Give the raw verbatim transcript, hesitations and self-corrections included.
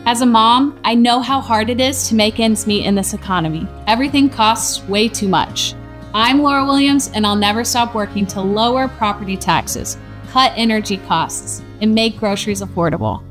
As a mom, I know how hard it is to make ends meet in this economy. Everything costs way too much. I'm Laura Williams, and I'll never stop working to lower property taxes, cut energy costs, and make groceries affordable.